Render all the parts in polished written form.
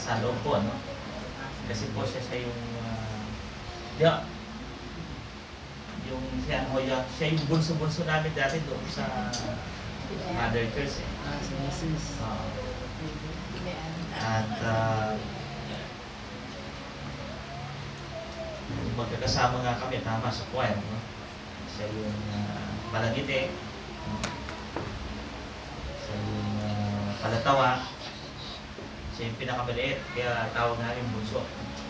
nasa loob po, no? Kasi po siya yung siya yung bunso-bunso namin dati doon sa Mother Church eh. Si Mrs. At magkakasama nga kami, tama sa choir, no? Siya yung malagite, siya yung palatawa, siya yung pinakamaliit, kaya tawag namin bunso.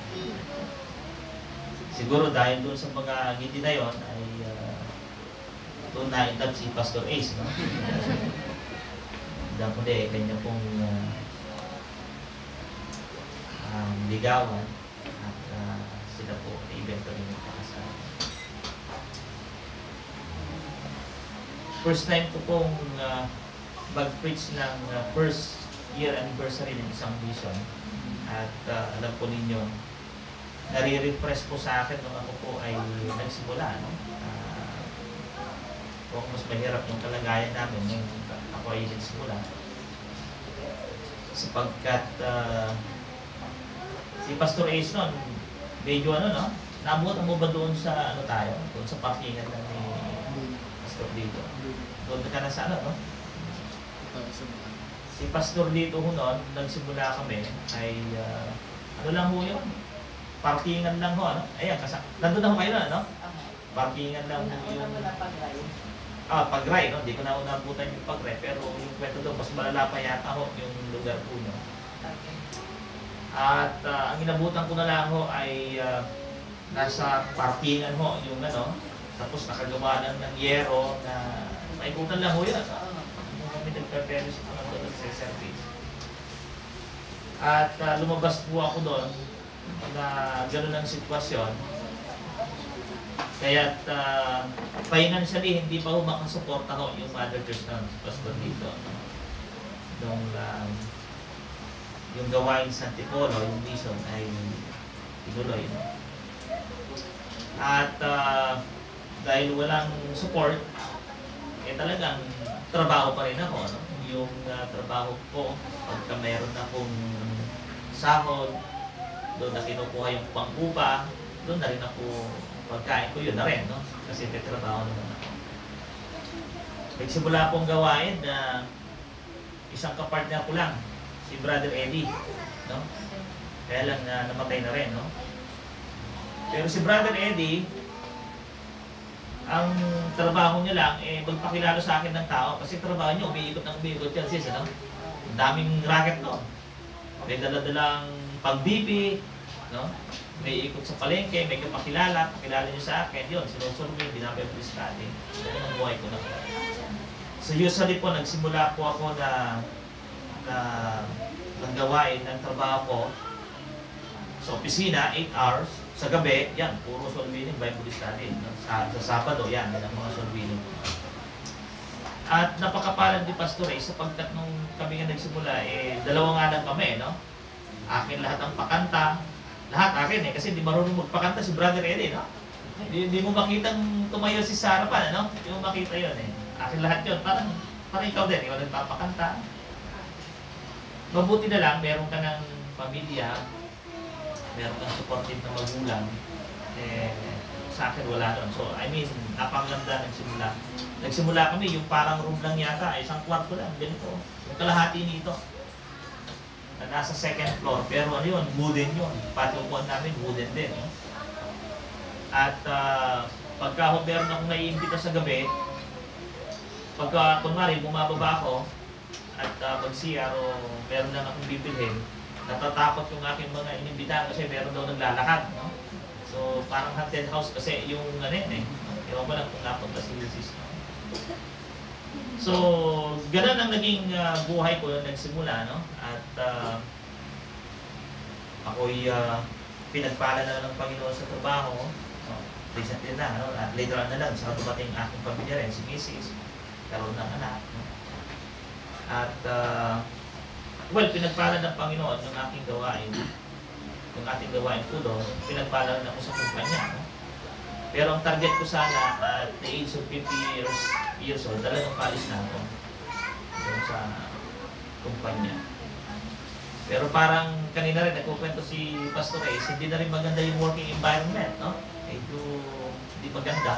Siguro dahil doon sa mga ngiti na yon ay doon na-intab si Pastor Ace, no? Dahil kundi, kanya pong ligawan at sila po eventually nagpakasal. First time ko pong mag-preach ng first year anniversary ng isang mission at alam po ninyo, nare-refresh po sa akin nung ako po ay nagsimula, no? Kung mas mahirap yung kalagayan namin nung ako ay nagsimula. Sapagkat si Pastor Ace noon, medyo no? Nabutan mo ba doon sa tayo? Doon sa parkingan ng ni Pastor dito? Doon ka na sa no? Si Pastor dito noon, nagsimula kami ay lang ho yun? Parkingan lang ho, ano? Ayan, nandun na ho kayo na, no? Parkingan lang ho yung... Pag-ray, no? Hindi ko na unabutan yung pag-ray, pero yung kwento doon, mas malala pa yata ho yung lugar po nyo. At ang inabutan ko na lang ho ay nasa parkingan ho, yung ano, tapos nakagawa ng yero na maikutan lang ho yun. Kami nagpapero sa mga doon sa service. At lumabas po ako doon na gano'n ang sitwasyon. Kaya't financially, hindi pa ho makasuporta ho yung Mother Church ng Pastor dito. Nung yung gawain sa Antipolo, yung mission ay tinuloy. No? At dahil walang support, talagang trabaho pa rin ako. No? Yung trabaho ko, pagka mayroon akong sahod, doon na kinukuha yung pangkupa, doon na rin ako pagkain ko, yun na rin, no? Kasi may trabaho naman ako. Nagsimula akong gawain na isang kapartner ko lang, si Brother Eddie, no? Kaya lang namatay na rin, no? Pero si Brother Eddie, ang trabaho niya lang, magpakilala sa akin ng tao, kasi trabaho niya, umiikot yan, sis, ano? Ang daming racket, no? May dala-dalang pag-bibi, no? May ikot sa palengke, may kapakilala, pakilala niyo sa akin, yun, sinusurvey, binabiblis natin. Yan ang buhay ko na po. So usually po, nagsimula po ako na gawain ng trabaho ko sa opisina, 8 hours. Sa gabi, yan, puro solving, Bible study. Sa Sabado, yan ang mga solving. At napakapalad ni Pastor sapagkat nung kami nga nagsimula, dalawa nga lang kami, no? Akin lahat ang pakanta. Lahat akin kasi hindi marunong magpakanta si Brother Eddie, no? Hindi mo makitang tumayo si Sarah pa, no? Hindi mo makita yun, Akin lahat yun. Parang ikaw din, ikaw nagpapakanta. Mabuti na lang, meron ka ng pamilya, meron kang supportive na magulang, sa akin wala nun. So, I mean, napakaganda nagsimula. Nagsimula kami, yung parang room lang yata, isang kwarto lang, ganito. Yung kalahati nito. Na nasa second floor, pero ano yun, wooden yun. Pati upuan namin, wooden din. No? At pagka meron akong naiimbita sa gabi, pagka kunwari bumababa ako, at mag-CR o meron lang akong bibilhin, natatakot yung aking mga inimbitahan kasi meron daw naglalakad. No? So parang haunted house kasi yung ano yun Ewan ko lang kung napunta si Ulysses. No? So, ganun ang naging buhay ko nung nagsimula, no? At ako'y pinagpala na ng Panginoon sa trabaho. Recently na, no? At later on na lang, saka dumating aking pamilya rin, si Mrs. Karoon ng anak. No? At, pinagpala ng Panginoon ng aking gawain. Yung ating gawain po doon, pinagpala rin ako sa kumpanya. No? Pero ang target ko sana at the age of 50 years old, talagang palis na ako doon sa kumpanya. Pero parang kanina rin nagkukwento si Pastor Ace, hindi na rin maganda yung working environment, no? Medyo hindi maganda.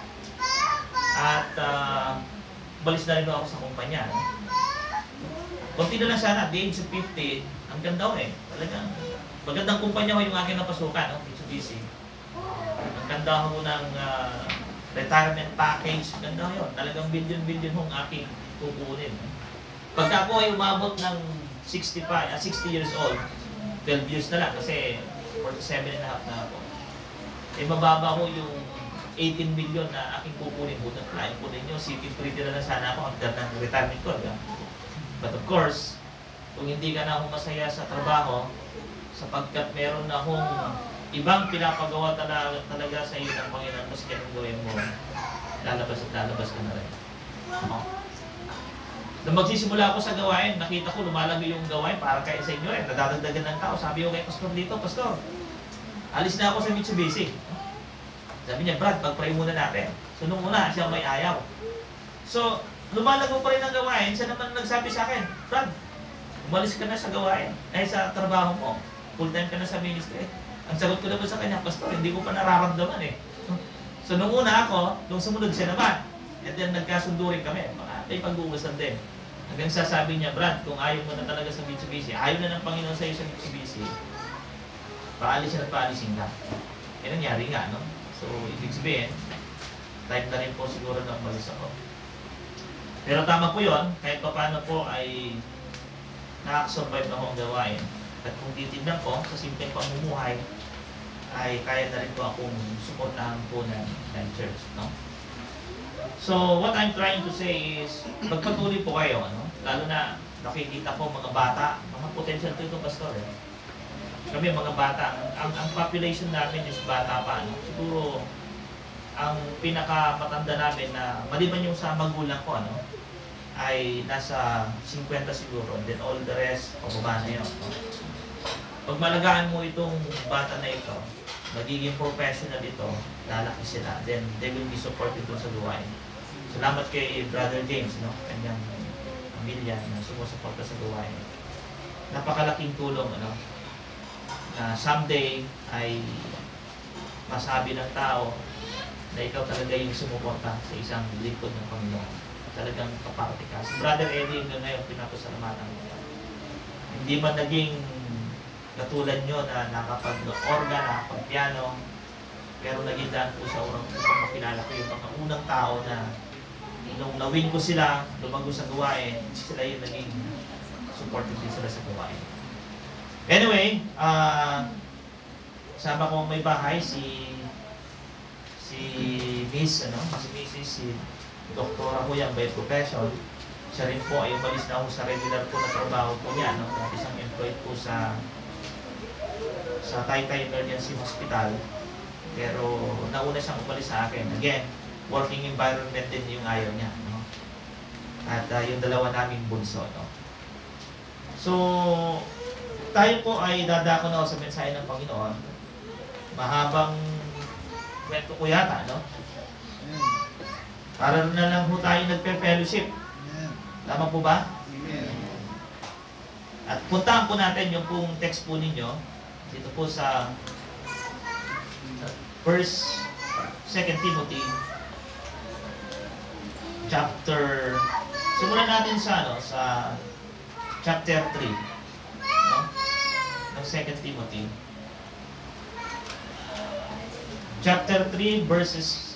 At balis na rin ako sa kumpanya. No? Kunti na lang sana, at the age of 50, ang ganda ko eh. Talagang magandang kumpanya ko yung aking napasukan, no? Mitsubishi. Ang ganda ko ng retirement package, ganda ko yun. Talagang billion-billion hong aking kukunin. No? Pagka ako ay umabot ng 60 years old, 12 years na lang kasi 47 and a half na ako. Eh mababa ko yung 18 million na aking kukunin po. Lain po ninyo, CP pretty na lang sana ako hanggang ng retirement ko. Diba? But of course, kung hindi ka na ako masaya sa trabaho, sapagkat meron na akong ibang pinapagawa talaga sa iyo ng Panginoon, mas ganun gawin mo, lalabas at lalabas ka na rin. Nung magsisimula ako sa gawain, nakita ko lumalaki yung gawain para kaya sa inyo rin. Nadadagdagan ng tao. Sabi ko kay Pastor dito, Pastor, alis na ako sa Mitsubishi. Sabi niya, Brad, pag-pray muna natin. So nung una, siya may ayaw. So, lumalago pa rin ang gawain. Siya naman nagsabi sa akin, Brad, umalis ka na sa gawain. Ay sa trabaho mo. Full-time ka na sa ministry. Ang sagot ko naman sa kanya, Pastor, hindi ko pa nararamdaman eh. So nung una ako, nung sumunod siya naman. At then nagkasundo rin kami. May pag-uwasan din. Hanggang sasabi niya, Brad, kung ayaw mo na talaga sa Mitsubishi, ayaw na ng Panginoon sa iyo sa Mitsubishi, paalis siya at paalisin ka. Eh, nangyari nga, no? So, ibig sabihin, time na rin po siguro na umalis ako. Pero tama po yun, kahit pa paano po ay nakakasurvive ako ang gawain. At kung titignan ko sa simpleng pamumuhay, ay kaya na rin po akong suportahan po ng church, no? So, what I'm trying to say is, magpatuloy po kayo, ano? Lalo na nakikita ko mga bata, mga potential to ito, Pastor. Eh. Kami mga bata, ang population namin is bata pa. Ano? Siguro, ang pinakamatanda namin na, maliban yung sa magulang ko, ano? Ay nasa 50 siguro, and then all the rest, pababa na yun. No? Pag malagaan mo itong bata na ito, magiging professional ito, lalaki sila, then they will be supported doon sa gawain. Salamat kay Brother James, no? Kanyang pamilya na sumusuporta sa gawain. Napakalaking tulong, ano? Na someday ay masabi ng tao na ikaw talaga yung sumuporta sa isang lingkod ng Panginoon. Talagang kaparte ka. Si Brother Eddie hanggang ngayon pinapasalamatan ko. Hindi man naging katulad nyo na nakapag-organ, nakapag-piano, pero naging daan po sa urang upang makilala ko yung mga unang tao na nung nawin ko sila, lumago sa gawain, sila yung naging supportive din sila sa gawain. Anyway, sama ko may bahay si Miss, ano, si Mrs. si Doktora ko yan by profession. Siya rin po ay umalis na ako sa regular po na trabaho po niya, no? Isang employed po sa Taytay Emergency Hospital. Pero nauna siyang umalis sa akin. Again, working environment din yung ayaw niya. No? At yung dalawa naming bunso. No? So, tayo po ay dadako na sa mensahe ng Panginoon. Mahabang kwento ko yata, no? Para na lang po tayo nagpe-fellowship. Tama po ba? At puntahan po natin yung pong text po ninyo dito po sa 2 Timothy chapter, simulan natin sa chapter 3, no? Ng 2 Timothy chapter 3 verses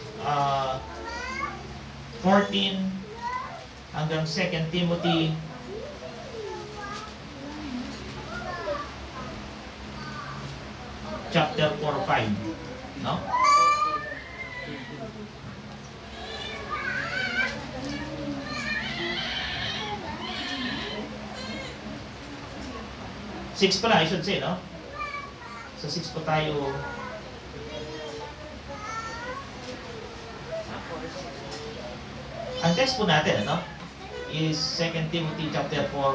14 hanggang 2 Timothy chapter 4-5, no? Six pala, I should say, no? Sa 6 po tayo. Ang text po natin, ano? Is 2 Timothy chapter 4,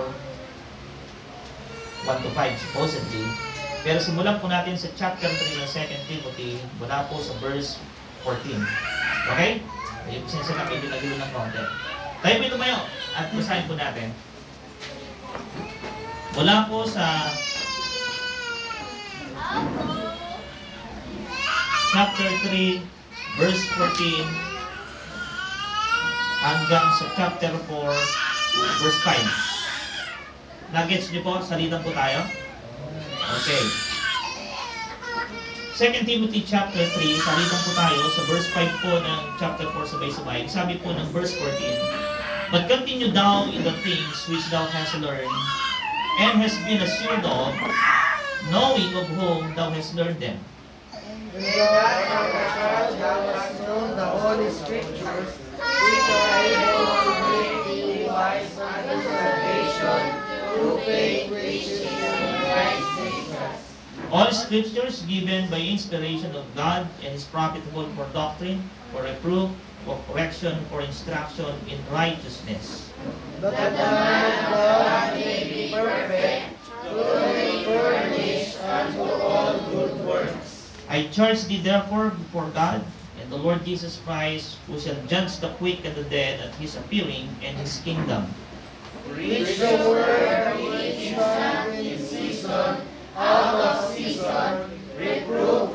1-5 supposedly. Pero simulan po natin sa chapter 3 ng 2 Timothy mula po sa verse 14. Okay? Ayun, sinasa na medyo nagilo ng konti. Tayo po tumayo at basahin po natin. Mula po sa chapter 3, verse 14, hanggang sa chapter 4, verse 5. Nagets niyo po? Salitan po tayo? Okay. 2 Timothy chapter 3, salitan po tayo sa verse 5 po ng chapter 4 sabay-sabay. Sabi po ng verse 14, "But continue thou in the things which thou hast learned, and hast been assured of, knowing of whom thou hast learned them." And that from the child thou hast known the Holy Scriptures, which are able to make thee wise unto salvation, through faith which is in Christ Jesus. All Scriptures given by inspiration of God and is profitable for doctrine, for reproof, for correction, for instruction in righteousness. That the man of God may be perfect, thoroughly furnished unto all good works. I charge thee therefore before God and the Lord Jesus Christ, who shall judge the quick and the dead at his appearing and his kingdom. Preach the word, teach man in season, out of season, reprove,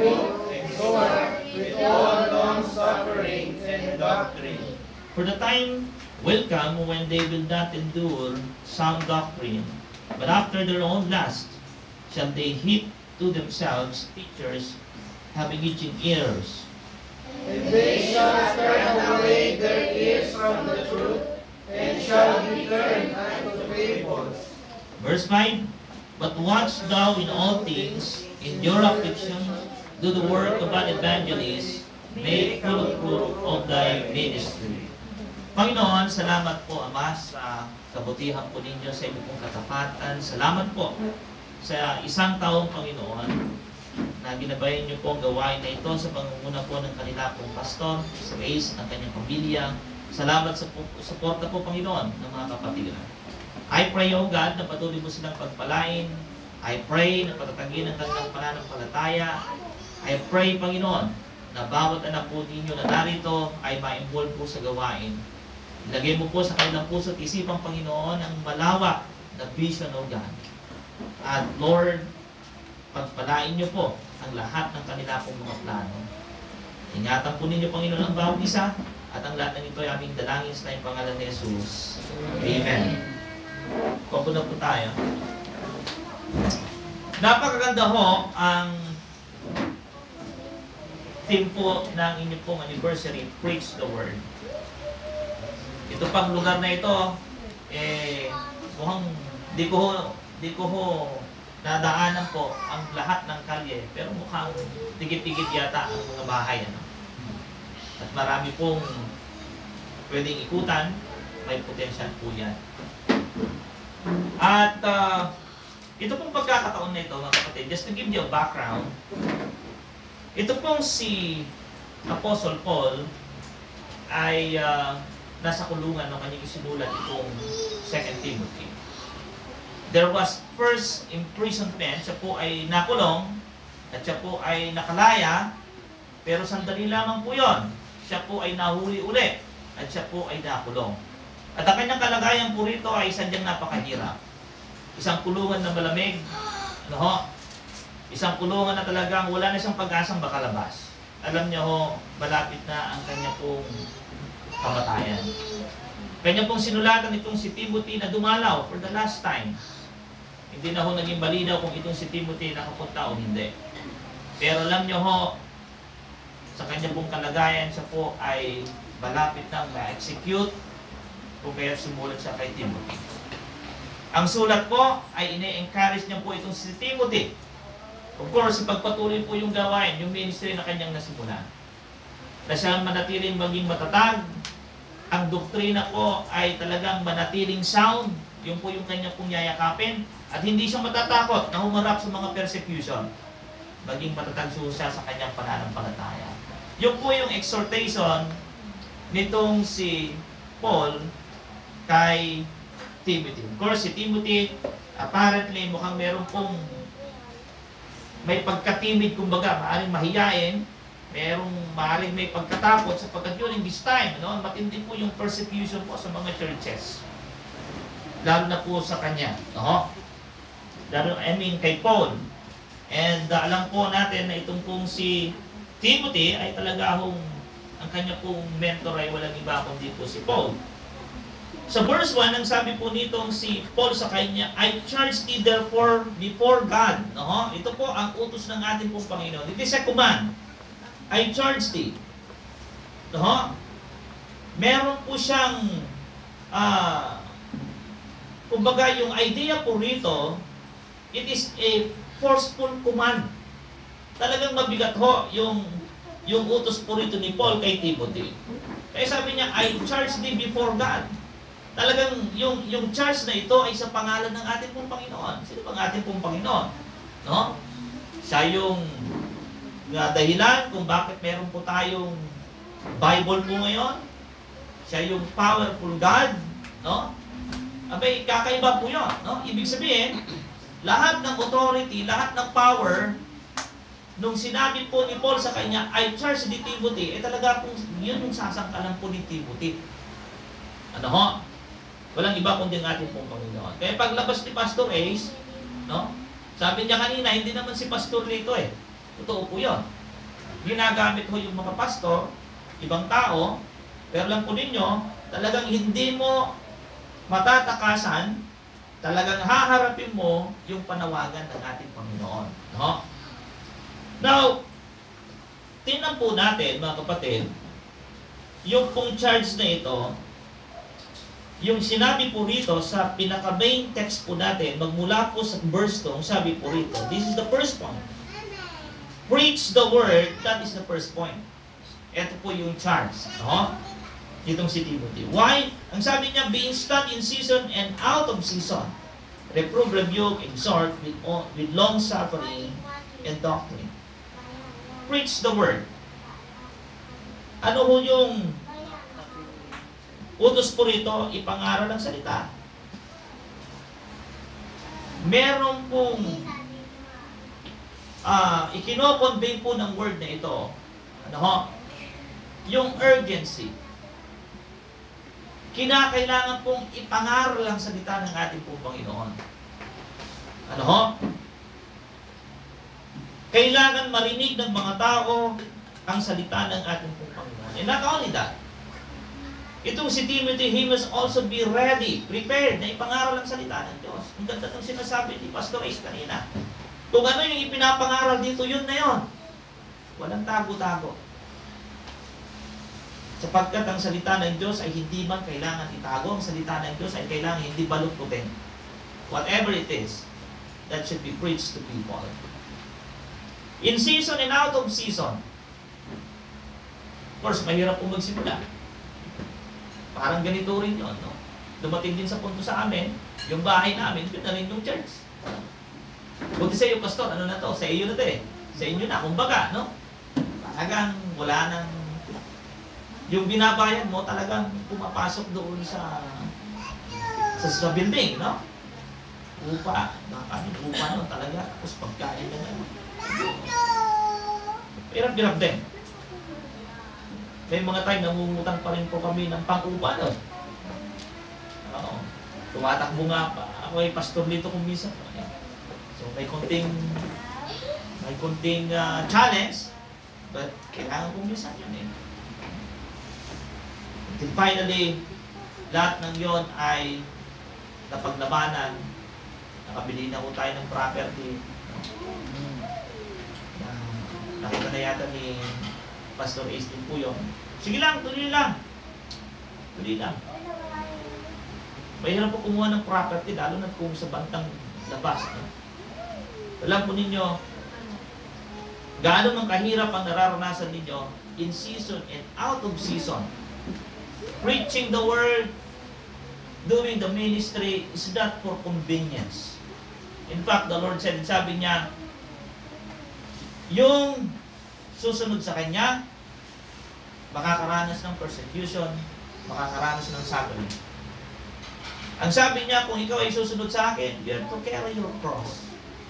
exhort, with all long-suffering and doctrine. For the time will come when they will not endure sound doctrine, but after their own lust shall they heap to themselves teachers having itching ears. And they shall turn away their ears from the truth, and shall be turned unto fables. Verse 5, "But watch thou in all things, endure affliction, do the work of an evangelist, make full proof of thy ministry." Panginoon, salamat po, Ama, sa kabutihan po ninyo, sa inyong pong katapatan. Salamat po sa isang taong, Panginoon, na ginabayan niyo po ang gawain na ito sa pangunguna po ng kanila pong pastor, si Reyes, ng kanyang pamilya. Salamat sa suporta po, Panginoon, ng mga kapatiran. I pray, O God, na patuloy mo silang pagpalain. I pray na patatagin ang kanilang pananampalataya. I pray, Panginoon, na bawat anak po ninyo na narito ay ma-involve po sa gawain. Ilagay mo po sa kanilang puso at isipang, Panginoon, ang malawak na vision, O God. At Lord, pagpalain niyo po ang lahat ng kanila pong mga plano. Ingatan po ninyo, Panginoon, ang bawat isa, at ang lahat ng ito ay aming dalangin sa tayong pangalan ni Jesus. Amen. Kupo na po tayo. Napakaganda ho ang theme po ng inyong pong anniversary, Preach the Word. Ito pang lugar na ito, mukhang di ko ho nadaanan po ang lahat ng kalye, pero mukhang tigit-tigit yata ang mga bahay. Ano? At marami pong pwedeng ikutan, may potential po yan. At ito pong pagkakataon na ito, mga kapatid, just to give you a background, ito pong si Apostle Paul ay nasa kulungan ng kanyang isinulat itong 2 Timothy. There was first imprisonment, siya po ay nakulong, at siya po ay nakalaya, pero sandali lamang po yon. Siya po ay nahuli uli, at siya po ay nakulong. At ang kanyang kalagayan po rito ay sadyang napakahirap. Isang kulungan na malamig, isang kulungan na talagang wala na siyang pag-asang makalabas. Alam niyo ho, malapit na ang kanya pong kamatayan. Kanya pong sinulatan itong si Timothy na dumalaw for the last time. Hindi na ho naging balinaw kung itong si Timothy nakapunta o hindi. Pero alam niyo ho, sa kanya pong kalagayan, siya po ay malapit na ma-execute kung kaya sumulat siya kay Timothy. Ang sulat po ay ine-encourage niya po itong si Timothy. Of course, ipagpatuloy po yung gawain, yung ministry na kanyang nasimulan. Na siya manatiling maging matatag. Ang doktrina po ay talagang manatiling sound. Yung po yung kanya pong yayakapin. At hindi siya matatakot na humarap sa mga persecution. Maging matatag siya sa kanyang pananampalataya. Yung po yung exhortation nitong si Paul kay Timothy. Of course, si Timothy, apparently, mukhang meron pong may pagkatimid, kumbaga, maaaring mahiyain, maaaring may pagkatakot sapagkat during this time, matindi po yung persecution po sa mga churches. Lalo na po sa kanya. kay Paul. And alam po natin na itong pong si Timothy ay talaga ang kanya pong mentor ay walang iba kundi po si Paul. Sa verse 1, ang sabi po nitong si Paul sa kanya, I charge thee therefore before God. No? Ito po ang utos ng ating pong Panginoon. It is a command. I charge thee. No? Meron po siyang, kumbaga yung idea po rito, it is a forceful command. Talagang mabigat ho yung utos po rito ni Paul kay Timothy. Kaya sabi niya, I charge thee before God. Talagang yung charge na ito ay sa pangalan ng ating pong Panginoon. Sino bang ating pong Panginoon? No? Siya yung dahilan kung bakit meron po tayong Bible po ngayon. Siya yung powerful God. No? Abay, kakaiba po yun. No? Ibig sabihin, lahat ng authority, lahat ng power, nung sinabi po ni Paul sa kanya, I charge ni Timothy, talaga po, yun yung sasangkalan po ni Timothy. Ano ho? Walang iba kundi ang ating pong Panginoon. Kaya paglabas ni Pastor Ace, no? Sabi niya kanina, hindi naman si Pastor rito eh. Totoo po yun. Ginagamit ho yung mga pastor, ibang tao, pero lang po ninyo, talagang hindi mo matatakasan, talagang haharapin mo yung panawagan ng ating Panginoon. No? Now, tingnan po natin mga kapatid, yung pong charge na ito, yung sinabi po rito sa pinaka-main text po natin, magmula po sa verse 2, sabi po rito, this is the first point. Preach the word, that is the first point. Ito po yung charge. No? Itong si Timothy. Why? Ang sabi niya, be instant in season and out of season. Reprove, rebuke, exhort with long suffering and doctrine. Preach the word. Ano ho yung utos po rito? Ipangaral ang salita. Meron pong ikino-convey po ng word na ito. Ano ho? Yung urgency. Kinakailangan pong ipangaral ang salita ng ating pong Panginoon. Ano ho? Kailangan marinig ng mga tao ang salita ng ating pong Panginoon. And not only that, itong si Timothy, he must also be ready, prepared na ipangaral ang salita ng Diyos. Ang ganda ng sinasabi ni Pastor Ace kanina. Kung ano yung ipinapangaral dito, yun na yun. Walang tago-tago. Sapagkat ang salita ng Diyos ay hindi man kailangan itago, ang salita ng Diyos ay kailangan hindi baluktutin. Whatever it is, that should be preached to people. In season and out of season. Of course, mahirap po magsimula. Parang ganito rin yun, no? Dumating din sa punto sa amin, yung bahay namin, yun na rin yung church. Buti sa iyo, Pastor, ano na to? Sa iyo na to eh. Sa inyo na, kumbaga, no? Talagang wala nang... Yung binabayan mo, talagang pumapasok doon sa building, no? Upa. Nakakabing upa no, talaga. Tapos pagkain na naman. Hirap-hirap din. May mga time namumutang pa rin po kami ng pang-upa doon. Oo. Tumatakbo nga pa. Ako ay pastor dito kung minsan. So may konting challenge, but kailangan kong minsan yun eh. Until finally, lahat ng yon ay napaglabanan. Nakabili na ko tayo ng property. Nakita na yata ni Pastor Ace din po yun. Sige lang, tuloy lang. Tuloy lang. Mahirap po kumuha ng property, lalo na kung sa bantang labas. No? Alam po ninyo, gaano man kahirap ang nararanasan ninyo in season and out of season. Preaching the word, doing the ministry is not for convenience. In fact, the Lord said, sabi niya, yung susunod sa Kanya, makakaranas ng persecution, makakaranas ng suffering. Ang sabi niya, kung ikaw ay susunod sa akin, you have to carry your cross.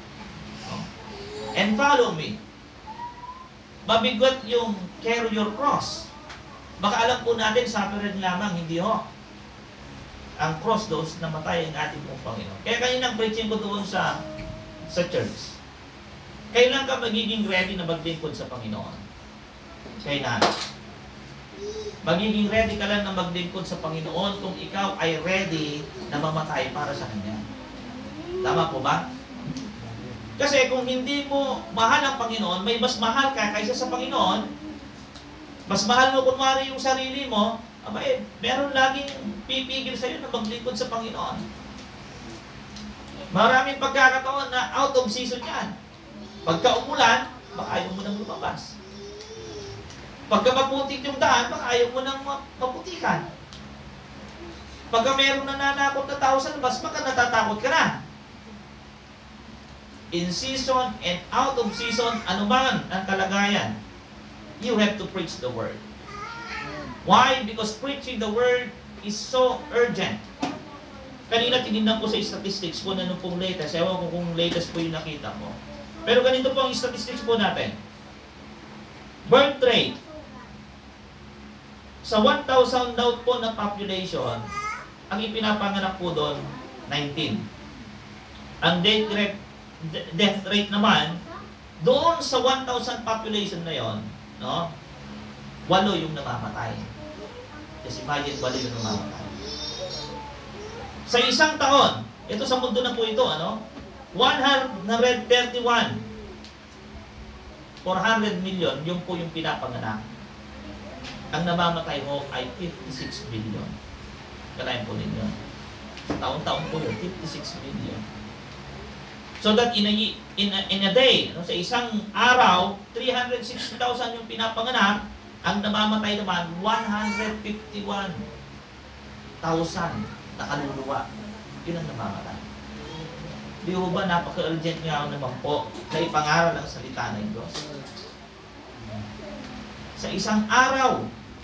And follow me. Mabigot yung carry your cross. Baka alam po natin, suffering lamang, hindi ho. Ang cross doon, namatay ang ating pong Panginoon. Kaya kaninang preaching ko doon sa sa church. Kailan ka magiging ready na maglingkod sa Panginoon? Kailan? Magiging ready ka lang na maglingkod sa Panginoon kung ikaw ay ready na mamatay para sa Kanya. Tama po ba? Kasi kung hindi mo mahal ang Panginoon, may mas mahal ka kaysa sa Panginoon, mas mahal mo kunwari yung sarili mo, abay, meron laging pipigil sa iyo na maglingkod sa Panginoon. Maraming pagkakataon na out of season yan. Pagka umulan, baka ayaw mo nang lumabas. Pagka maputik yung daan, baka ayaw mo nang maputikan. Pagka meron nananakot na tao sa labas, baka natatakot ka na. In season and out of season, anuman ang kalagayan, you have to preach the Word. Why? Because preaching the Word is so urgent. Kanina tinignan ko sa statistics ko na nung pong latest. Ewan ko kung latest po yung nakita mo. Pero ganito po ang statistics po natin. Birth rate. Sa 1,000 daw po na population, ang ipinapanganak po doon, 19. Ang death rate naman, doon sa 1,000 population na yon, no? 8 yung namamatay. Kasi imagine, 8 yung namamatay. Sa isang taon, ito sa mundo na po ito, ano? 131. 400 million, yung po yung pinapanganak. Ang namamatay mo ay 56 billion. Kalahin po ninyo. Sa taon-taon po yun, 56 billion. So that in a day, no, sa isang araw, 360,000 yung pinapanganak, ang namamatay naman, 151,000 na kaluluwa. Yun ang namamatay. Di ba ba napaka-urgent nga naman po na ipangaral ang salita ng Diyos? Sa isang araw,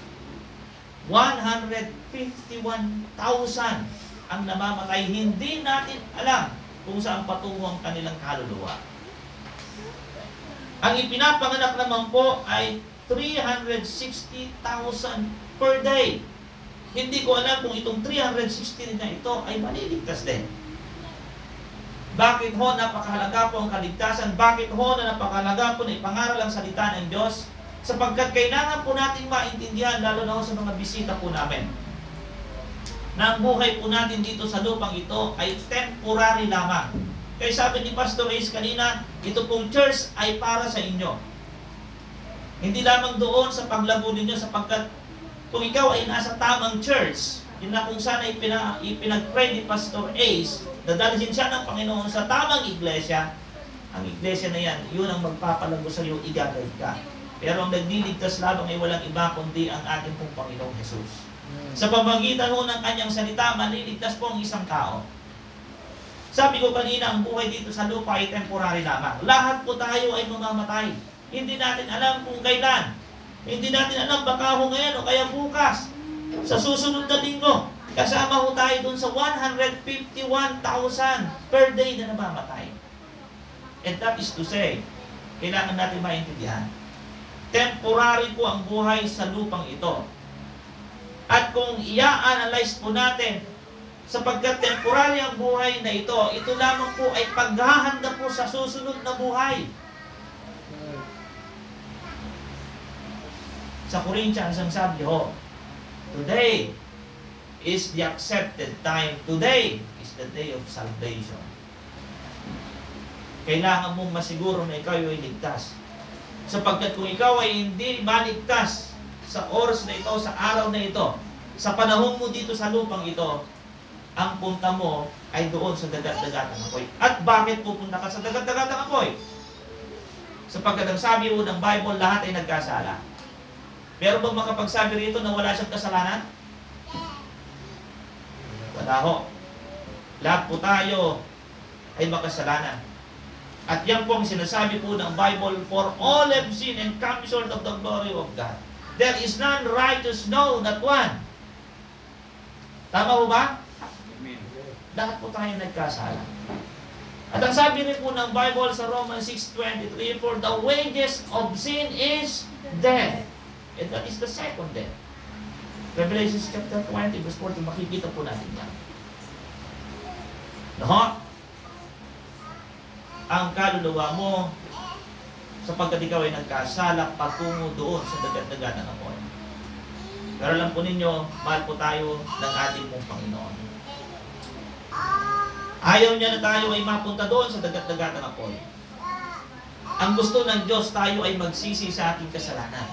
151,000 ang namamatay. Hindi natin alam kung saan patungo ang kanilang kaluluwa. Ang ipinapanganak naman po ay 360,000 per day. Hindi ko alam kung itong 360 na ito ay maliligtas din. Bakit ho napakahalaga po ang kaligtasan? Bakit ho na napakahalaga po na ipangaral ang salita ng Diyos? Sapagkat kailangan po natin maintindihan, lalo na ho sa mga bisita po namin, na ang buhay po natin dito sa lupang ito ay temporary lamang. Kaya sabi ni Pastor Ace kanina, ito pong church ay para sa inyo. Hindi lamang doon sa paglago ninyo, sapagkat kung ikaw ay nasa tamang church, yun na kung sana ipinag-pray ni Pastor Ace, dadalhin siya ng Panginoon sa tamang iglesia, ang iglesia na yan, yun ang magpapalago sa iyo, i-guide ka. Pero ang nagliligtas lamang ay walang iba kundi ang ating pong Panginoong Jesus. Sa pamamagitan ho ng kanyang salita, maliligtas po ang isang tao. Sabi ko kanina, ang buhay dito sa lupa ay temporary lamang. Lahat po tayo ay mamamatay. Hindi natin alam kung kailan. Hindi natin alam baka ho ngayon o kaya bukas. Sa susunod na linggo, kasama ho tayo dun sa 151,000 per day na namamatay. And that is to say, kailangan natin maintindihan, temporary po ang buhay sa lupang ito. At kung i-analyze po natin, sapagkat temporary ang buhay na ito, ito lamang po ay paghahanda po sa susunod na buhay. Sa Corinthians, ang sabi ho, today is the accepted time. Today is the day of salvation. Kailangan mong masiguro na ikaw ay ligtas. Sapagkat kung ikaw ay hindi maligtas sa oras na ito, sa araw na ito, sa panahon mo dito sa lupang ito, ang punta mo ay doon sa dagat-dagatang apoy. At bakit pupunta ka sa dagat-dagatang apoy? Sapagkat ang sabi mo ng Bible, lahat ay nagkasala. Pero bang makapagsabi rito na wala siyang kasalanan? Wala ho. Lahat po tayo ay makasalanan. At yan po ang sinasabi po ng Bible, for all have sinned and come short of the glory of God. There is none righteous, no, not one. Tama po ba? Amen. Lahat po tayo nagkasala. At ang sabi rin po ng Bible sa Romans 6:23, for the wages of sin is death. And that is the second death. Revelation chapter 20, verse 14, makikita po natin yan. No? ang kaluluwa mo sapagkat ikaw ay nagkasalak patungo doon sa dagat-dagat ng apoy. Pero alam po ninyo, mahal po tayo ng ating pong Panginoon. Ayaw niya na tayo ay mapunta doon sa dagat-dagat ng apoy. Ang gusto ng Diyos, tayo ay magsisi sa ating kasalanan.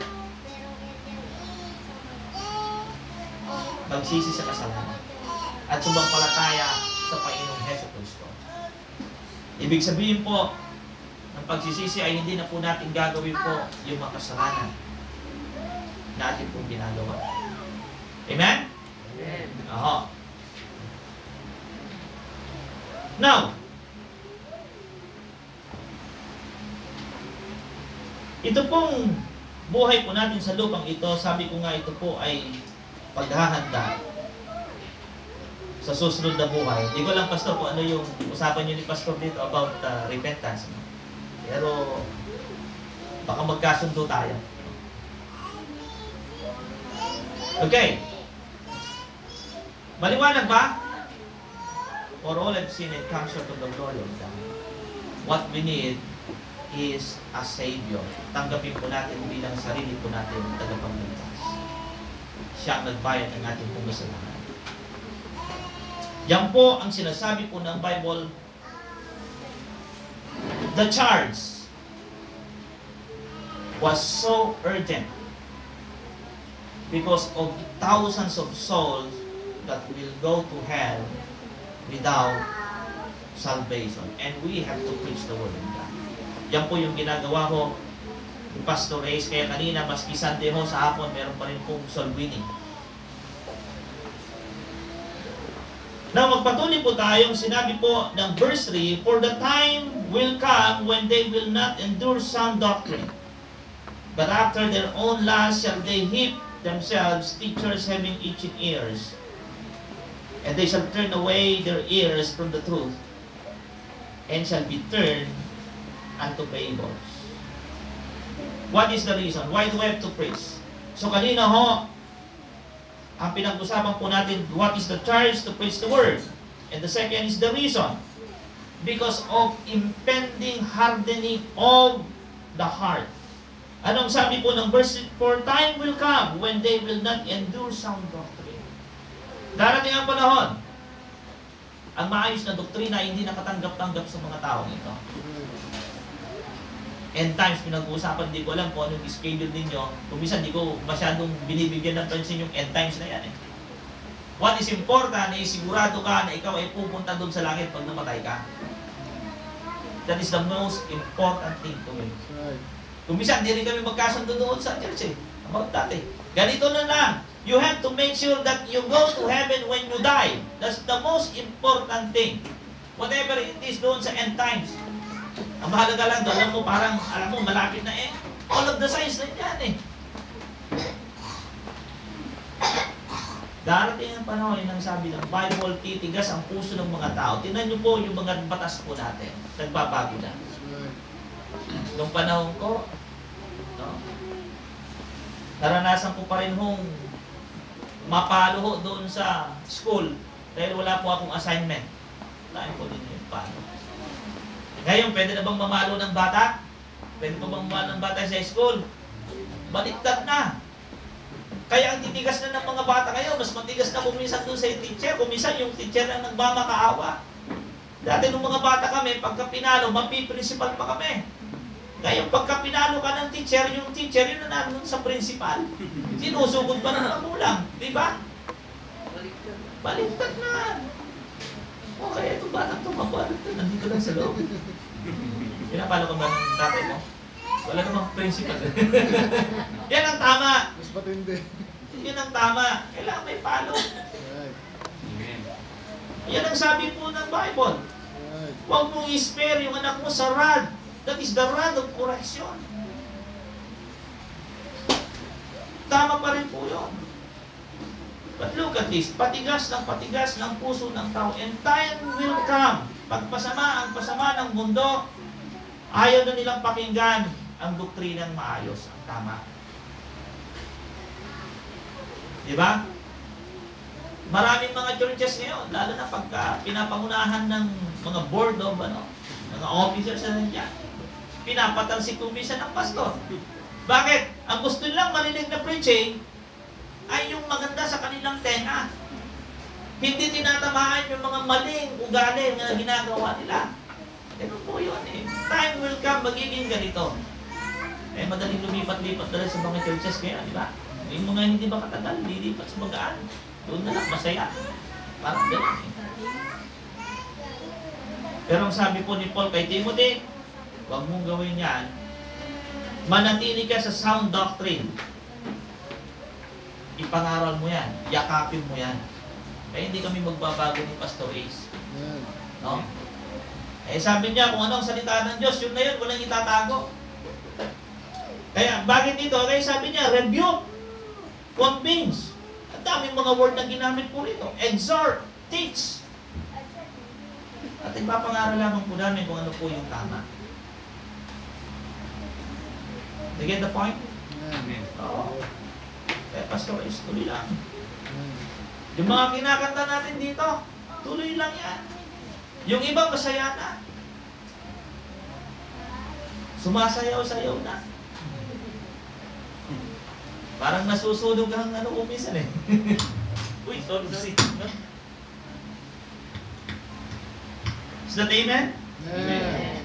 Magsisi sa kasalanan. At sumampalataya sa Panginoong Jesucristo. Ibig sabihin po, ang pagsisisi ay hindi na po natin gagawin po yung mga kasalanan na ating pong ginagawa. Amen? Amen. Oo. Now, ito pong buhay po natin sa lupang ito, sabi ko nga ito po ay paghahanda sa susunod na buhay. Hindi ko lang, Pastor, kung ano yung usapan niyo ni Pastor dito about repentance. Pero baka magkasundo tayo. Okay. Maliwanag ba? For all have sinned and come short of the glory of God. What we need is a Savior. Tanggapin po natin bilang sarili po natin ang tagapagligtas. Siya ang nagbayad ng ating pong kasalanan. Yan po ang sinasabi po ng Bible. The charge was so urgent because of thousands of souls that will go to hell without salvation. And we have to preach the word of God. Yan po yung ginagawa ko ni Pastor Reyes. Kaya kanina, maski Sunday ho sa hapon, meron pa rin pong soul winning. Now, magpatuloy po tayong sinabi po ng verse 3, for the time will come when they will not endure sound doctrine, but after their own lust shall they heap themselves teachers having itching ears, and they shall turn away their ears from the truth, and shall be turned unto fables. What is the reason? Why do we have to preach? So kanina ho, ang pinag-usapan po natin, what is the charge to preach the word? And the second is the reason. Because of impending hardening of the heart. Anong sabi po ng verse? For time will come when they will not endure sound doctrine. Darating ang panahon, ang maayos na doktrina ay hindi nakatanggap-tanggap sa mga tao ito. End times, pinag-uusapan, di ko alam kung anong schedule ninyo. Kung minsan, di ko masyadong binibigyan ng pansin yung end times na yan. What is important is sigurado ka na ikaw ay pupunta doon sa langit pag namatay ka. That is the most important thing to me. Kung minsan, di rin kami magkasundo doon sa church about that Ganito na lang. You have to make sure that you go to heaven when you die. That's the most important thing. Whatever it is doon sa end times. Ang mahalaga lang doon, alam mo, parang, alam mo, malapit na all of the signs na yan Darating ang panahon, yun ang sabi ng Bible, titigas ang puso ng mga tao. Tingnan niyo po yung mga batas po natin. Nagbabago na. Nung panahon ko, no, naranasan ko pa rin hong mapalo ho doon sa school dahil wala po akong assignment. Tayo po din yung palo. Ngayon, pwede na bang mamalo ng bata? Pwede pa bang mamalo ng bata sa school? Baliktad na. Kaya ang titigas na ng mga bata ngayon, mas matigas na kuminsan doon sa teacher. Kuminsan yung teacher ang nagmamakaawa. Dati nung mga bata kami, pagka pinalo, mapi-principal pa kami. Ngayon, pagka pinalo ka ng teacher, yung teacher yun na nandun sa principal. Sinusugod pa ng magulang. Di ba? Baliktad na. O kaya itong batang ito, mabaliktad. Nandito lang sa loob. Pinapalo ka ba ng tatay mo? Wala namang principal. Yan ang tama. Mas patindi. Yan ang tama. Kailangan may palo. Yan ang sabi po ng Bible. Huwag mong i-spare yung anak mo sa rod. That is the rod of correction. Tama pa rin po yun. But look at this. Patigas ng puso ng tao. And time will come. Pagpasama ang pasama ng mundo, ayaw na nilang pakinggan ang doktrinang maayos, ang tama. Diba? Maraming mga churches ngayon, lalo na pagka pinapangunahan ng mga board of mga officers na nandiyan, pinapatalsik kumisa ng pastor. Bakit? Ang gusto nilang marinig na preaching ay yung maganda sa kanilang tenga. Hindi tinatamaan yung mga maling ugali na ginagawa nila. Ito po yun eh. Time will come, magiging ganito. Eh, madaling lumipat-lipat na rin sa mga churches kaya, di ba? Yung mga hindi ba katagal, lilipat sa magaan. Doon na lang, masaya. Parang gano'n eh. Pero ang sabi po ni Paul kay Timothy, huwag mong gawin yan. Manatili ka sa sound doctrine. Ipangaral mo yan. Yakapin mo yan. Kaya hindi kami magbabago ni Pastor Ace. No? Eh sabi niya, kung ano ang salita ng Diyos, yun na yun, walang itatago. Kaya, bakit dito? Kaya sabi niya, rebuke, convince. Ang daming mga word na ginamit po rito. Exhort, teach. At ipapangaral lamang po namin kung ano po yung tama. You get the point? Amen. Oo. Kaya Pastor Ace, tuloy lang. Yung mga kinakanta natin dito, tuloy lang yan. Yung iba masaya na. Sumasayaw-sayaw na. Parang nasusunog ang umisan eh. Uy, sorry. No? Is that amen? Amen.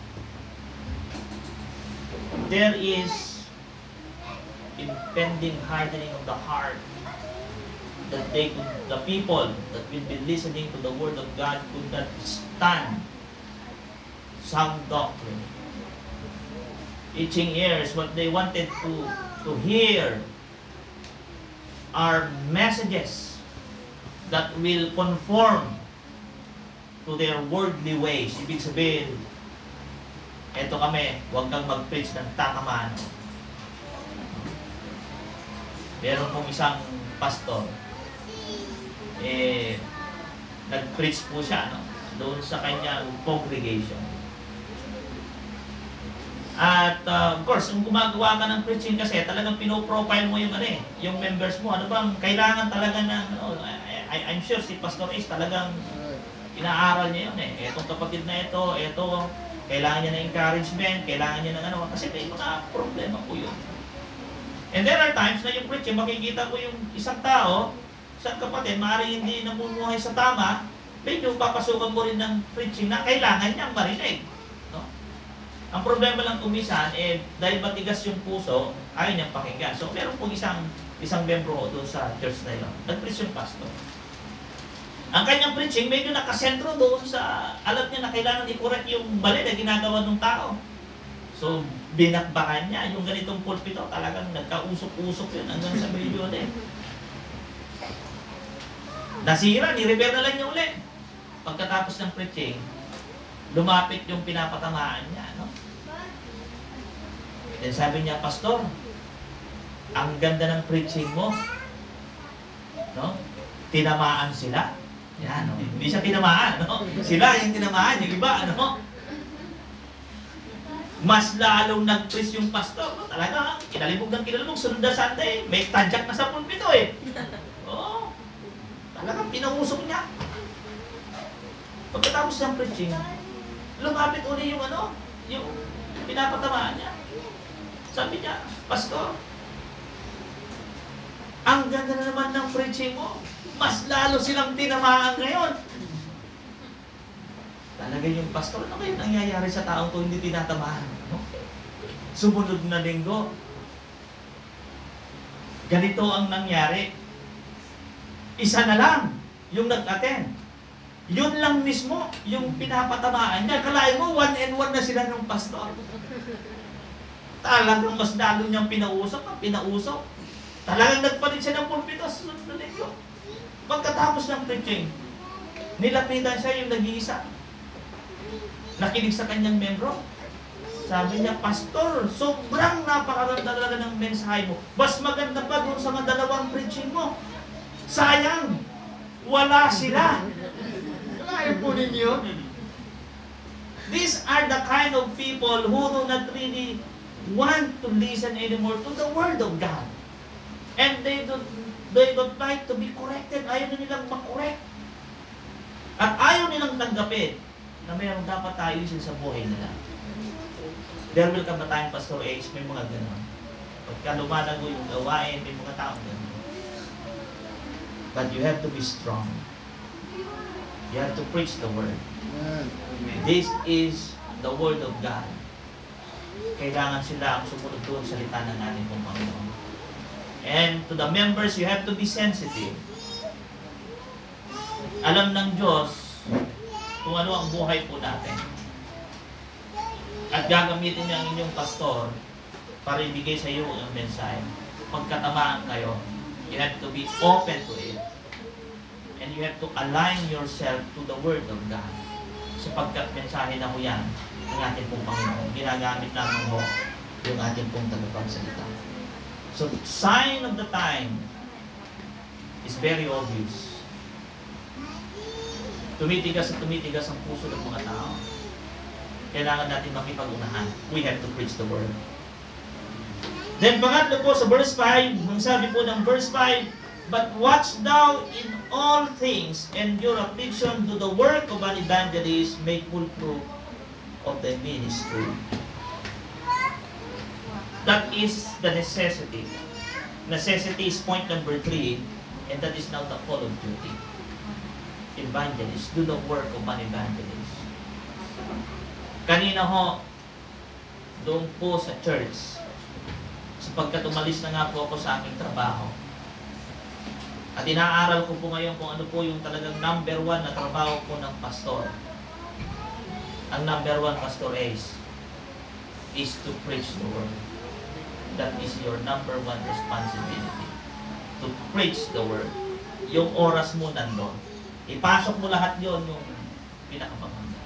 There is impending hardening of the heart that the people that will be listening to the Word of God could not stand sound doctrine. Itching ears, what they wanted to hear are messages that will conform to their worldly ways. Ibig sabihin, eto kami, huwag kang mag-preach ng tatamaan. Meron pong isang pastor, nag-preach po siya doon sa kanyang congregation. At of course, kung gumagawa ka ng preaching kasi, talagang pinoprofile mo yung yung members mo. Ano bang kailangan talaga ng I'm sure si Pastor Ace talagang inaaral niya yun eh. Etong kapatid na ito, kailangan niya ng encouragement, kailangan niya ng kasi may mga problema po yun. And there are times na yung preaching, makikita ko yung isang tao, isang kapatid, maaaring hindi namumuhay sa tama, medyo papasukan mo rin ng preaching na kailangan niyang marinig. No? Ang problema lang kumisan, dahil matigas yung puso, ayaw niyang pakinggan. So, meron pong isang membro doon sa church na yun. Nag-preach yung pastor. Ang kanyang preaching, medyo nakasentro doon sa, alam niya na kailangan i-correct yung mali na ginagawa ng tao. So, binakbakan niya. Yung ganitong pulpito, talagang nagkausok-usok yun hanggang sa medyo nasira, ni-repair na lang niya ulit. Pagkatapos ng preaching, lumapit yung pinapatamaan niya, no? Then sabi niya, Pastor, ang ganda ng preaching mo, no? Tinamaan sila. Yan, no? Hindi siya tinamaan, no? Sila yung tinamaan, yung iba, no? Mas lalong nag-preach yung pastor, no? Talaga, kinalibog, sunod na Sunday, may tadyak na sa pulpito eh. Oo. Talagang pinausok niya. Pagkatapos ng preaching, lumapit uli yung yung pinapatamaan niya. Sabi niya, Pastor, ang ganda na naman ng preaching mo. Mas lalo silang tinamaan ngayon. Talaga yung pastor, ano kayo nangyayari sa taong kung hindi tinatamaan? No? Sumunod na linggo, ganito ang nangyari. Isa na lang yung nag-attend. Yun lang mismo yung pinapatamaan niya. Kalahin mo, 1-1 na sila ng pastor. Talagang mas lalo niyang pinausok. Talagang nagpalit siya ng pulpito. Sunod na linggo. Pagkatapos ng preaching, nilapitan siya yung nag-iisa. Nakinig sa kanyang membro. Sabi niya, Pastor, sobrang napakaganda talaga ng mensahe mo. Mas maganda pa doon sa mga dalawang preaching mo. Sayang, wala sila. Kaya po ninyo. These are the kind of people who do not really want to listen anymore to the Word of God. And They don't like to be corrected. Ayaw na nilang makorek. At ayaw nilang tanggapin na mayroong dapat ayusin sa buhay nila. There will come a time, Pastor Ace, may mga gano'n. Pagka lumalago yung gawain, may mga taong gano'n. But you have to be strong. You have to preach the word. This is the word of God. Kailangan sila ang sumunod doon sa salita ng ating pong Panginoon. And to the members, you have to be sensitive. Alam ng Diyos kung ano ang buhay po natin. At gagamitin niya ang inyong pastor para ibigay sa iyo ang mensahe. Pagkatamaan kayo, you have to be open to it. And you have to align yourself to the Word of God. Sapagkat mensahe na mo yan ng ating pong Panginoon. Ginagamit naman mo yung ating pong tagapagsalita. So, sign of the time is very obvious. Tumitigas at tumitigas ang puso ng mga tao. Kailangan natin makipag-unahan. We have to preach the word. Then, pangatlo po sa verse 5, ang sabi po ng verse 5, but watch thou in all things, and your affliction to the work of an evangelist, make full proof of the ministry. That is the necessity. Necessity is point number 3, and that is now the call of duty. Evangelist, do the work of an evangelist. Kanina ho, doon po sa church, sapagkat umalis na nga po ako sa aking trabaho. At inaaral ko po ngayon kung ano po yung talagang number 1 na trabaho po ng pastor. Ang number 1, Pastor Ace, is to preach the word. That is your number 1 responsibility. To preach the word. Yung oras mo nandun. Ipasok mo lahat yon yung pinakamaganda.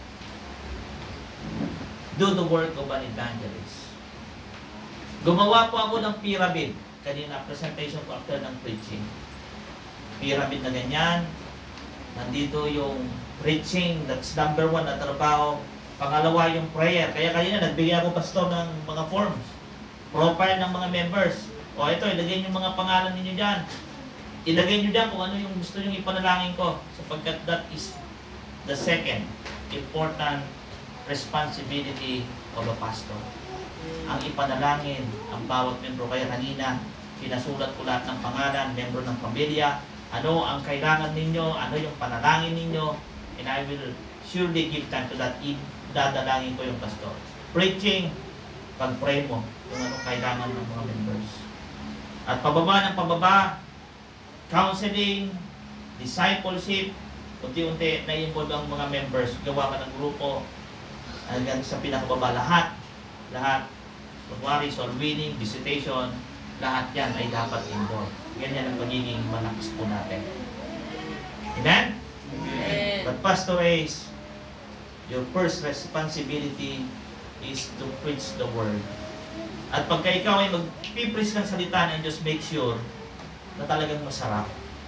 Do the work of an evangelist. Gumawa po ako ng pyramid. Kanina, presentation ko after ng preaching. Pyramid na ganyan. Nandito yung preaching, that's number 1 na trabaho. Pangalawa yung prayer. Kaya kanina, nagbigay ako pastor ng mga forms. Profile ng mga members. O ito, ilagay yung mga pangalan ninyo dyan. Ilagay nyo dyan kung ano yung gusto nyo ipanalangin ko. Sapagkat that is the second important responsibility of a pastor. Ang ipanalangin ang bawat membro. Kaya kanina, pinasulat ko lahat ng pangalan, membro ng pamilya, ano ang kailangan ninyo, ano yung panalangin ninyo, and I will surely give time to that. Dadalangin ko yung pastor. Preaching, pag-pray mo kung anong kailangan ng mga members. At pababa ng pababa, counseling, discipleship, unti-unti na-involve ang mga members, gawa ka ng grupo, hanggang sa pinakababa, lahat, kunwari, soul winning, visitation, lahat yan ay dapat involved. Ganyan ang magiging malakas po natin. Amen? Amen. But Pastor Ace, your first responsibility is to preach the word. At pagka ikaw ay mag-preach ng salita ng Diyos, make sure na talagang masarap.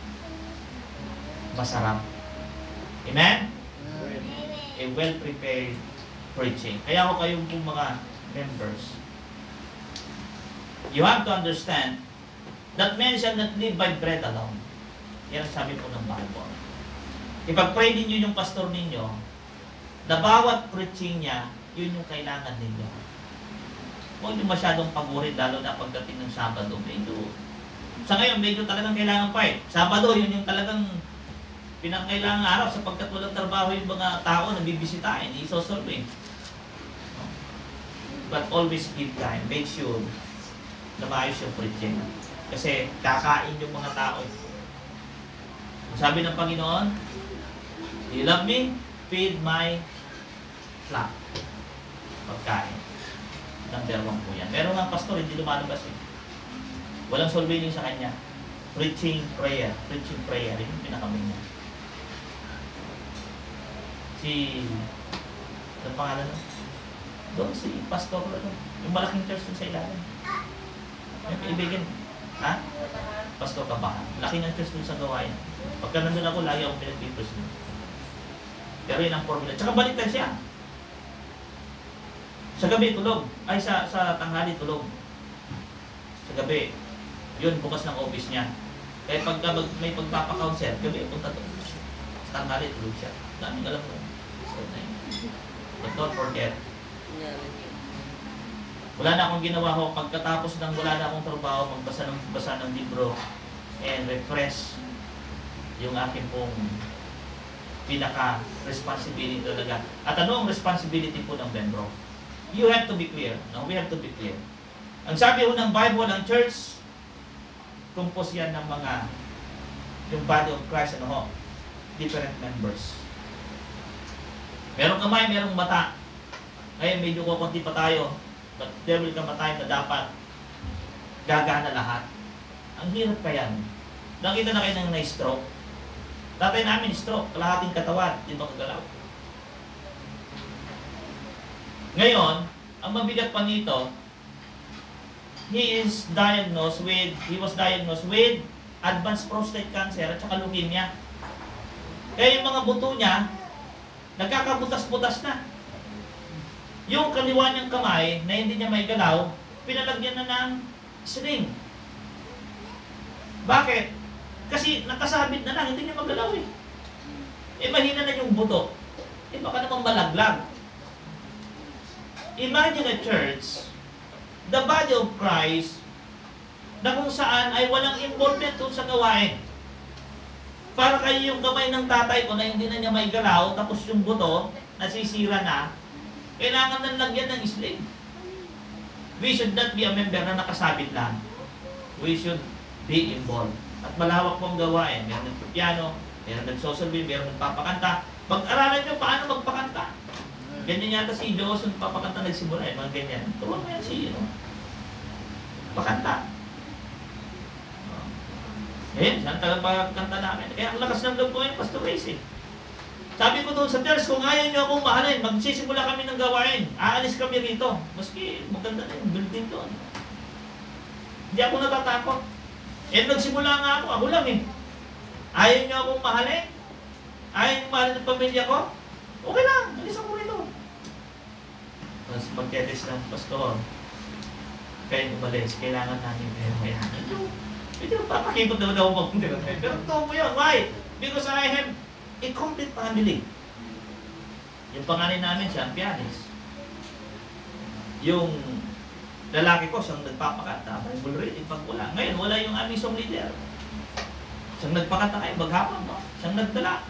Masarap. Amen? A well-prepared preaching. Kaya ako kayong pong mga members, you have to understand that men shall not live by bread alone. Yan ang sabi po ng Bible. Ipag-pray ninyo yung pastor ninyo na bawat preaching niya, yun yung kailangan ninyo. Huwag yung masyadong pagurit, lalo na pagdating ng Sabado. Sa ngayon, medyo talagang kailangan pa eh. Sabado, yun yung talagang pinakailangan araw sapagkat walang trabaho yung mga tao na bibisitahin, isosolve. But always give time. Make sure na maayos yung preaching. Kasi kakain yung mga tao. Sabi ng Panginoon, you love me, feed my flock. Pagkain. Number 1 po yan. Meron nga pastor, hindi lumalabas eh. Walang soul winning sa kanya. Preaching prayer. Preaching prayer. Yun yung pinakamain niya. Ang pangalan nun? Doon si pastor ano? Yung malaking church dun sa ilalim. Yung kaibigan. Ha? Pastor Kabahan. Laki ng church dun sa gawain. Pagka nandun ako, lagi akong pinag-pipos nun. Pero yun ang formula. Tsaka baliktad siya. Sa gabi, tulog. Ay, sa tanghali, tulog. Sa gabi. Yun, bukas ng office niya. Kaya pagka may pagpapakounsel, gabi, punta doon. Sa tanghali, tulog siya. Daming alam mo. So, but don't forget, wala na akong ginawa ho. Pagkatapos ng wala na akong trabaho, magbasa ng libro and refresh yung aking pong pinaka-responsibility talaga. At ano ang responsibility po ng membro? You have to be clear. No? We have to be clear. Ang sabi ho ng Bible, ang church, compose yan ng mga, yung body of Christ, ano ho? Different members. Merong kamay, merong mata. Ngayon, medyo kukunti pa tayo. But there will come a time na dapat gagana lahat. Ang hirap pa yan. Nakita na kayo ng na-stroke. Tatay namin stroke, kalahating katawan, di ba kagalaw? Ngayon, ang mabigat pa nito, he was diagnosed with advanced prostate cancer at saka leukemia. Kaya yung mga buto niya, nagkakabutas-butas na. Yung kaliwa niyang kamay na hindi niya may galaw, pinalagyan na ng sling. Bakit? Kasi nakasabit na lang, hindi niya magalaw eh. Eh mahina na yung buto. Eh baka naman malaglag. Imagine a church, the body of Christ, na kung saan ay walang involvement doon sa gawain. Para kayo yung kamay ng tatay ko na hindi na niya may galaw, tapos yung buto, nasisira na, kailangan nang lagyan ng sling. We should not be a member na nakasabit lang. We should be involved. At malawak pong gawain. Meron nagpipiano, meron nagsosolve, meron nagpapakanta. Pag-aralan nyo paano magpakanta. Ganyan yata si Diyos, yung papakanta nagsimula eh, mga ganyan. Tuwag mo yan si, pakanta. Ngayon, saan tagal pakanta namin? Kaya ang lakas ng loob ko yung Pastor Race eh. Sabi ko doon sa church, kung ayaw nyo akong mahalin, magsisimula kami ng gawain. Aalis kami rito. Maski maganda na yung building doon. Hindi ako natatakot. Eh, nagsimula nga ako lang eh. Ayaw niyo akong mahalin? Ayaw niyo mahalin ng pamilya ko? Okay lang, alis ako rito. Tapos pagketest ng pastor, kayo umalis, kailangan namin kayo mayahan. Hindi mo papakipot daw ako mag pero totoo mo yun. Why? Because I have a complete family. Yung pangalan namin siya, ang pianist. Yung lalaki ko, siyang nagpapakanta, Bible reading, pag wala. Ngayon, wala yung aming song leader. Siyang nagpakanta kayo, maghapon, no? Siyang nagdala.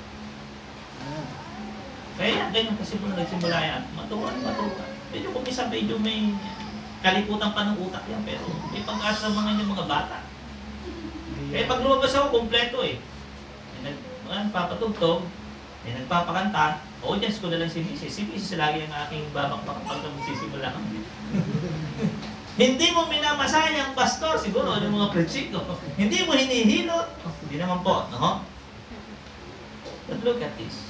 Kaya ganyan kasi po nagsimula yan. Matuwan. Medyo kung isa medyo may kaliputan pa ng utak yan, pero may pag-asa yung mga bata. Kaya pag lumabas ako, kompleto eh. May nagpapatugtog, may nagpapakanta, audience ko na lang si Mrs. Si Mrs. lagi ang aking bamak-bamak pag magsisimula kami. Hindi mo minamasayang pastor, siguro ano mga preaching ko. Hindi mo hinihilot. Hindi naman po, no? But look at this.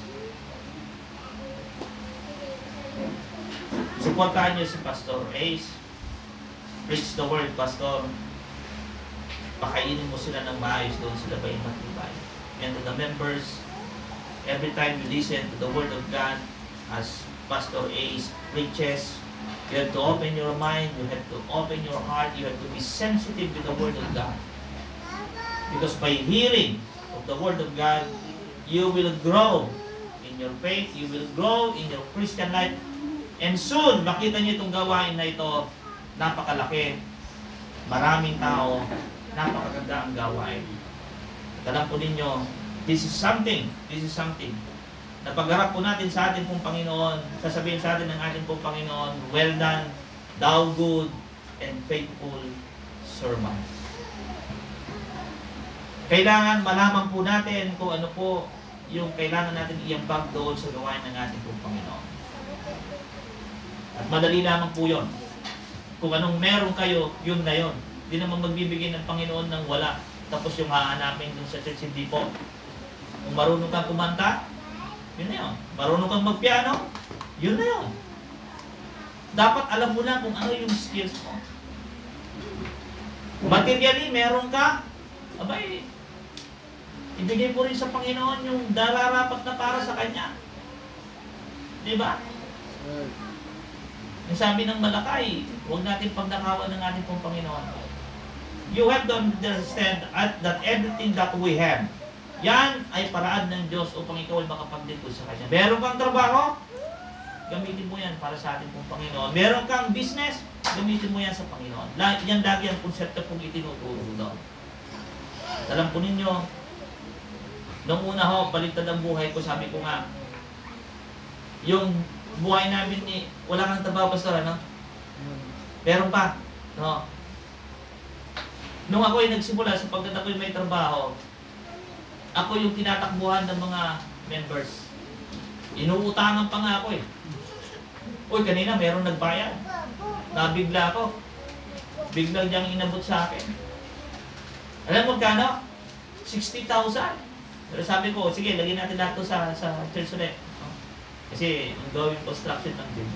Supportahan niyo si Pastor Ace. Preach the word, Pastor. Pakainin mo sila ng maayos doon, sila ba yung matibay. And to the members, every time you listen to the word of God, as Pastor Ace preaches, you have to open your mind, you have to open your heart, you have to be sensitive to the Word of God. Because by hearing of the Word of God, you will grow in your faith, you will grow in your Christian life, and soon, makita niyo itong gawain na ito, napakalaki, maraming tao, napakaganda ang gawain. At alam po ninyo, this is something, na pagharap po natin sa ating pong Panginoon, sasabihin sa atin ng ating pong Panginoon, well done, thou good and faithful servant. Kailangan malaman po natin kung ano po yung kailangan natin iambag doon sa gawain ng ating pong Panginoon. At madali lamang po yun. Kung anong meron kayo, yun na yun. Hindi naman magbibigay ng Panginoon ng wala. Tapos yung hahanapin dun sa church, hindi po. Kung marunong kang kumanta, yun na yun. Marunong kang magpiano, yun na yun. Dapat alam mo lang kung ano yung skills mo. Materially, meron ka, abay, ibigay mo rin sa Panginoon yung dararapat na para sa Kanya. Diba? Yung sabi ng Malakay, huwag natin pagnakawan ng ating pong Panginoon. You have to understand that everything that we have, yan ay paraan ng Diyos upang ikaw ay makapaglingkod sa Kanya. Meron kang trabaho, gamitin mo yan para sa ating pong Panginoon. Meron kang business, gamitin mo yan sa Panginoon. Yan lagi ang konsepto kong itinuturo doon. Alam po ninyo, nung una ho, baliktad ang buhay ko, sabi ko nga, yung buhay namin ni, wala kang trabaho, pastor, ano? Meron pa, no? Nung ako ay nagsimula, sapagkat ako ay may trabaho, ako yung tinatakbuhan ng mga members. Inuutangan pa nga ako eh. Uy, kanina meron nagbayad. Nabigla ako. Biglang diyang inabot sa akin. Alam mo kano? 60,000. Pero sabi ko, sige, lagyan natin lahat to sa church ulit. Kasi yung gawing construction ng din.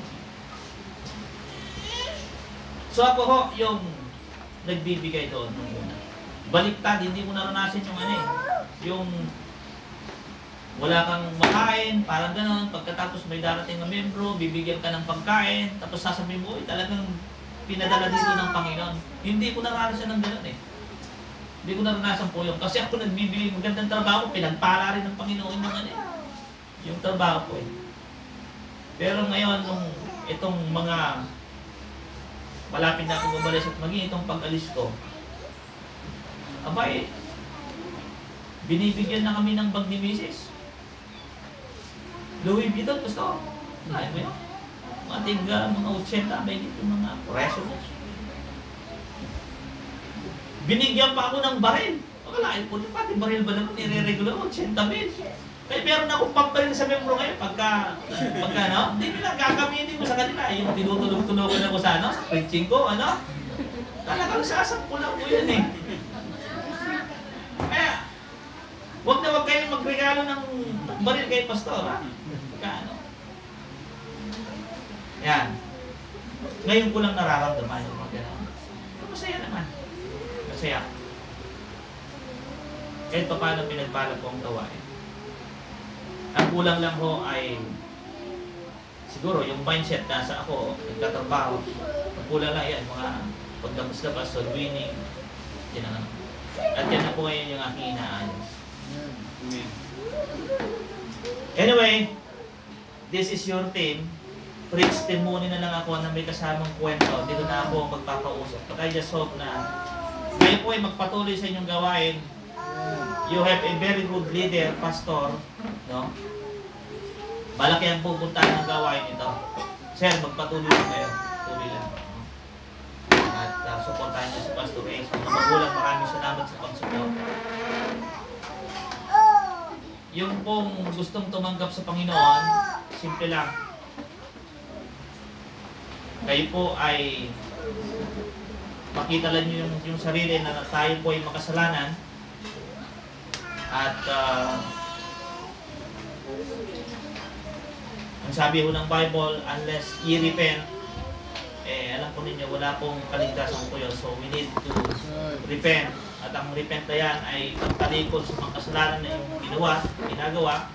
So ako ho, yung nagbibigay doon. Baliktad, hindi mo naranasan yung ano eh. Yung wala kang makain, parang gano'n. Pagkatapos may darating na membro, bibigyan ka ng pagkain, tapos sasabihin mo, talagang pinadala dito ng Panginoon. Hindi ko naranasan ng gano'n eh. Hindi ko naranasan po yun. Kasi ako nagbibigay magandang trabaho, pinagpala rin ng Panginoon ng ano eh. Yung trabaho ko eh. Pero ngayon, nung itong mga malapit na akong umalis at maging itong pag-alis ko, abay, binibigyan na kami ng bag ni Mrs. Louis Vuitton, gusto. Ay mo yun. Matig mga 80, may dito mga preso mo. Binigyan pa ako ng baril. Akalain po, pati baril ba naman nire-regular 80 mil. Kaya meron akong pambaril sa membro ngayon pagka no? Hindi nila gagamitin ko sa kanila. Yung tinutulog-tulogan ako sa sa preaching ko, ano? Talagang sasampo lang po yun eh. Kaya, wag kayong magregalo ng baril kay pastor, ha? Ano? Yan. Ngayon ko lang nararamdaman yung mga gano'n. Masaya naman. Masaya. Kahit pa paano pinagbalak ko ang gawain. Ang kulang lang ho ay siguro yung mindset nasa ako, nagtatrabaho. Ang kulang lang yan, mga pagdamas-labas, winning. Yan ang at yan na po ngayon yung aking inaayos. Anyway, this is your team. Preach testimony na lang ako na may kasamang kwento. Dito na ako magpapausap. But I just hope na kayo po ay magpatuloy sa inyong gawain. You have a very good leader, pastor. No? Malaki ang pupuntahan ng gawain ito. Sir, magpatuloy lang kayo. Tuloy lang. At supportahan niyo si Pastor Ace. Mga magulang, maraming salamat sa pag-support. Yung pong gustong tumanggap sa Panginoon, simple lang. Kayo po ay makita lang niyo yung sarili na tayo po ay makasalanan. At ang sabi ho ng Bible, unless ye repent, alam po ninyo, wala pong kaligtasan po yun. So we need to repent. At ang repent na yan ay pagtalikod sa mga kasalanan na yung ginagawa.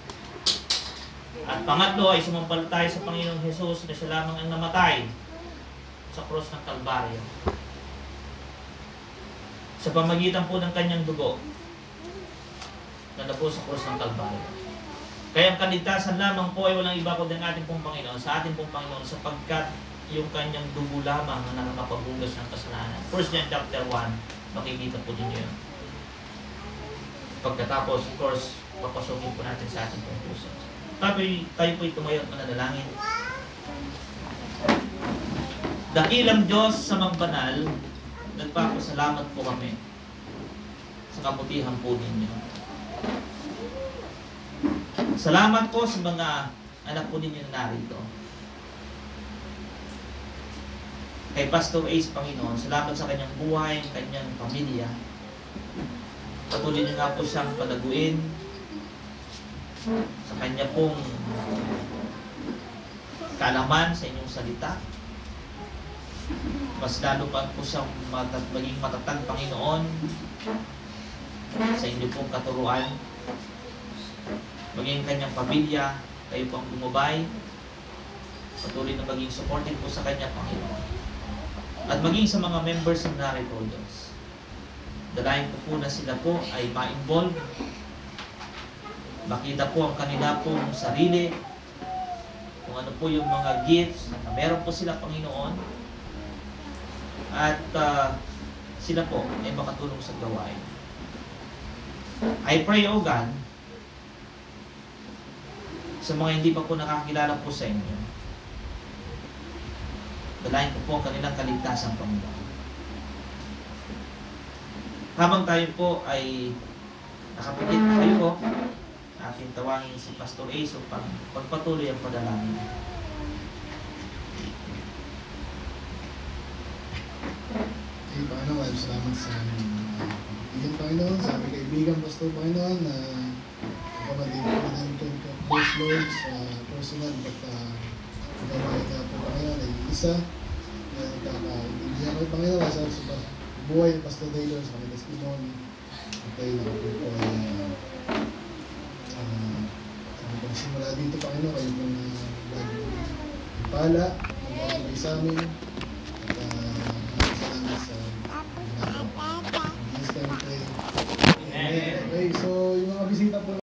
At pangatlo ay sumampalataya sa Panginoong Jesus na siya lamang ang namatay sa cross ng Kalbaryo. Sa pamagitan po ng kanyang dugo, na po sa cross ng Kalbaryo. Kaya ang kaligtasan lamang po ay walang iba kundi ang ating pong Panginoon, sa ating pong Panginoon, sapagkat yung kanyang dugo lamang na nakakapaghugas ng kasalanan. 1 John chapter 1, makikita po ninyo yun. Pagkatapos, of course, papasugin po natin sa ating pong puso. Tayo po'y tumayo at mananalangin. Dakilang Diyos sa mga banal, nagpapasalamat po kami sa kabutihan po ninyo. Salamat po sa mga anak po ninyo na narito. Kay Pastor Ace, Panginoon, salamat sa kanyang buhay, kanyang pamilya. Patuloy niyo nga po siyang palaguin sa kanya pong kaalaman sa inyong salita. Mas lalo pa po siyang maging matatag, Panginoon, sa inyong pong katuruan. Maging kanyang pamilya, kayo pang lumubay. Patuloy na maging supportive po sa kanya, Panginoon. At maging sa mga members ng narito, Diyos. Dalayan ko po na sila po ay ma-involve. Makita po ang kanila pong sarili. Kung ano po yung mga gifts na meron po sila, Panginoon. At sila po ay makatulong sa gawain. I pray, O God, sa mga hindi pa po nakakilala po sa inyo, dalayan ko po ang kanilang kaligtasan, Panginoon. Habang tayo po ay nakapikit na kayo po, ating tawagin si Pastor Ace upang pagpatuloy ang padalangin. Okay, Panginoon, salamat sa aming kaibigan, Panginoon, sa aming kaibigan, Pastor, Panginoon, na kapatid po natin close Lord sa personal at pagkawali ka po, Panginoon, ay isa na nakakaintindihan ko, Panginoon, sa buhay ng Pastor Taylor, sa kanyang testimony, at tayo na po ay pagsimula dito, Panginoon, kayo pong pala, ang sa amin,